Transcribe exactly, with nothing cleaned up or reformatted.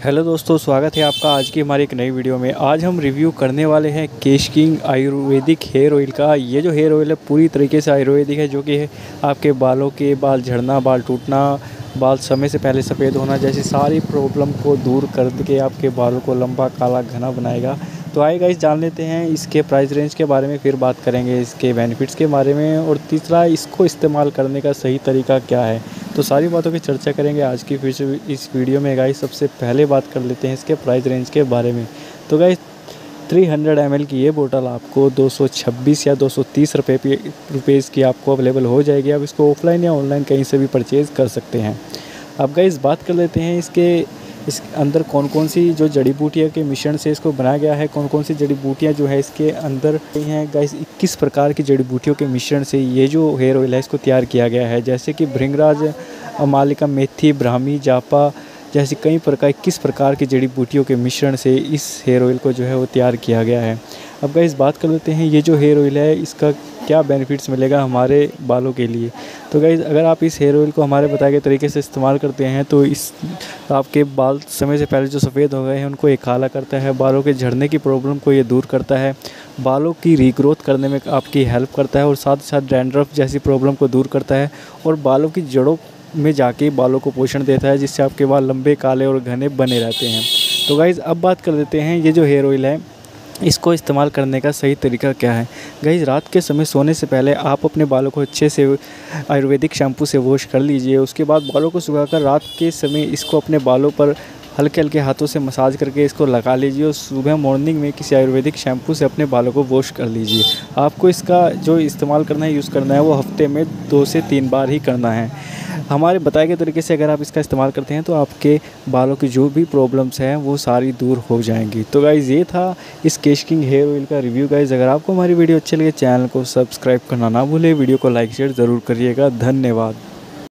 Hello दोस्तों, स्वागत है आपका आज की हमारी एक नई वीडियो में। आज हम रिव्यू करने वाले हैं Kesh King ayurvedic hair oil का। ये जो हेयर ऑयल है पूरी तरीके से आयुर्वेदिक है, जो कि है आपके बालों के बाल झड़ना, बाल टूटना, बाल समय से पहले सफ़ेद होना जैसी सारी प्रॉब्लम को दूर करके आपके बालों को लंबा, काला, घना बनाएगा। तो आइए गाइस जान लेते हैं इसके प्राइस रेंज के बारे में, फिर बात करेंगे इसके बेनिफिट्स के बारे में, और तीसरा इसको इस्तेमाल करने का सही तरीका क्या है। तो सारी बातों की चर्चा करेंगे आज की फिर इस वीडियो में गाइस। सबसे पहले बात कर लेते हैं इसके प्राइस रेंज के बारे में। तो गाइस तीन सौ एम एल की ये बोतल आपको दो सौ छब्बीस या दो सौ तीस रुपये रुपीज़ की आपको अवेलेबल हो जाएगी। आप इसको ऑफलाइन या ऑनलाइन कहीं से भी परचेज़ कर सकते हैं। अब गाइस बात कर लेते हैं इसके इस अंदर कौन कौन सी जो जड़ी बूटियाँ के मिश्रण से इसको बनाया गया है, कौन कौन सी जड़ी बूटियाँ जो है इसके अंदर हैं। गाइस इक्कीस प्रकार की जड़ी बूटियों के मिश्रण से ये जो हेयर ऑयल है इसको तैयार किया गया है, जैसे कि भृंगराज, अमालिका, मेथी, ब्राह्मी, जापा जैसी कई प्रकार इक्कीस प्रकार की जड़ी बूटियों के मिश्रण से इस हेयर ऑयल को जो है वो तैयार किया गया है। अब गाइस बात कर लेते हैं ये जो हेयर ऑयल है इसका क्या बेनिफिट्स मिलेगा हमारे बालों के लिए। तो गाइस अगर आप इस हेयर ऑयल को हमारे बताए गए तरीके से इस्तेमाल करते हैं तो इस आपके बाल समय से पहले जो सफ़ेद हो गए हैं उनको ये काला करता है, बालों के झड़ने की प्रॉब्लम को ये दूर करता है, बालों की रीग्रोथ करने में आपकी हेल्प करता है, और साथ ही साथ डैंड्रफ जैसी प्रॉब्लम को दूर करता है, और बालों की जड़ों में जाके बालों को पोषण देता है, जिससे आपके बाल लंबे, काले और घने बने रहते हैं। तो गाइज़ अब बात कर लेते हैं ये जो हेयर ऑयल है इसको इस्तेमाल करने का सही तरीका क्या है। गाइज़ रात के समय सोने से पहले आप अपने बालों को अच्छे से आयुर्वेदिक शैम्पू से वॉश कर लीजिए। उसके बाद बालों को सुखाकर रात के समय इसको अपने बालों पर हल्के हल्के हाथों से मसाज करके इसको लगा लीजिए, और सुबह मॉर्निंग में किसी आयुर्वेदिक शैम्पू से अपने बालों को वॉश कर लीजिए। आपको इसका जो इस्तेमाल करना है, यूज़ करना है, वो हफ्ते में दो से तीन बार ही करना है। हमारे बताए गए तरीके से अगर आप इसका इस्तेमाल करते हैं तो आपके बालों की जो भी प्रॉब्लम्स हैं वो सारी दूर हो जाएंगी। तो गाइज़ ये था इस केश किंग हेयर ऑयल का रिव्यू। गाइज़ अगर आपको हमारी वीडियो अच्छी लगे चैनल को सब्सक्राइब करना ना भूलें, वीडियो को लाइक शेयर ज़रूर करिएगा। धन्यवाद।